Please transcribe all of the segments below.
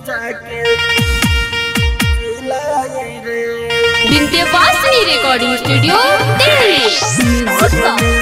जाके Vindhyavasini recording studio Delhi.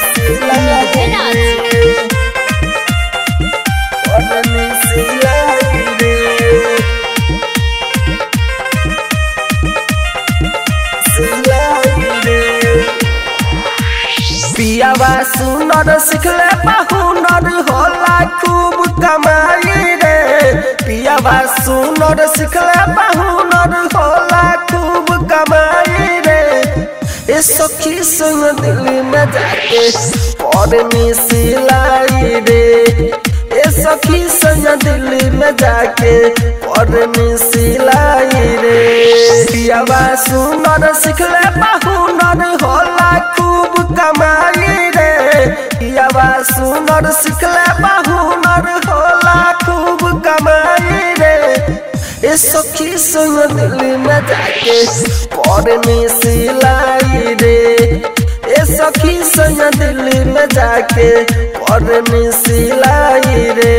पियावा सुनर सिखले बहुनर होला खूब कमाई रे। पियावा सुनर सिखले बहुनर होला खूब कमाई रे। ए सखी संग दिल्ली में जाके पढ़नी सिलाई रे। ए सखी संग दिल्ली में जाके पढ़नी सिलाई रे। पियावा सुनर सिखले बहुनर होला खूब कमाई रे। पियावा सुनर सिखले बहुनर होला खूब कमाई रे। ए सखी संग दिल्ली में जाके पढ़नी सिलाई रे। ए सखी संग दिल्ली में जाके पढ़नी सिलाई रे।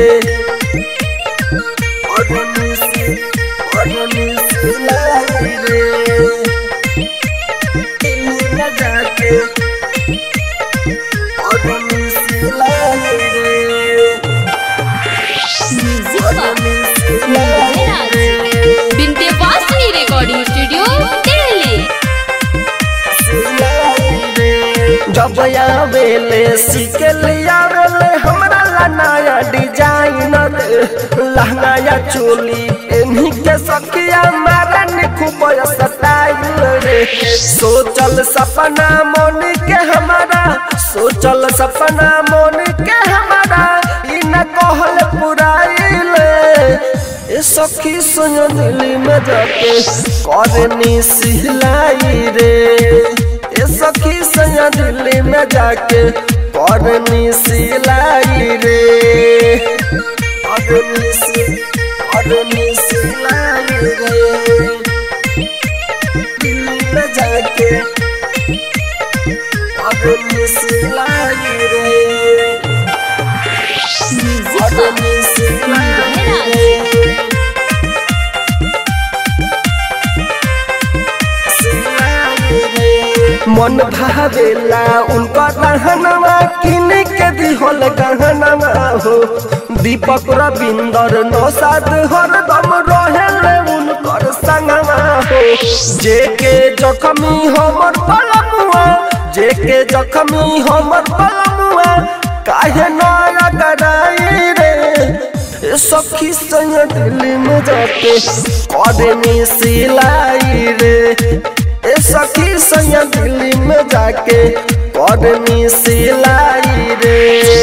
पढ़नी सिलाई रे। दिल्ली में जाके पढ़नी सिलाई रे। Vindhyavasini recording studio Delhi. जब आवेले सिकलिया वेले हमरा ला नया डिजाइनर लहंगा या चोली एनी के सखिया मारन खूब स्टाइल रे। सोचल सपना मन के हमारा सोचल सपना मन के हमारा ई न कहल पुराइले। ए सखी सुन दिल्ली में जाके करनी सिलाई रे। ए सखी संग दिल्ली में जाके पढ़नी सिलाई रे। पढ़नी सिलाई रे। दिल्ली में जाके पढ़नी सिलाई रे। पढ़नी सिलाई रे। मन भावेला उनका गहनवा किन के दिहल गहनवा हो। दीपक रविंदर नौसाद हरदम रहेले उनकर संगवा हो। जेके जखमी हमर पलमुआ जेके जखमी हमर पलमुआ काहे नया गराई रे। सखी संग दिल्ली में जाके करनी सिलाई रे। ए सखी संग दिल्ली में जाके पढ़नी सिलाई रे।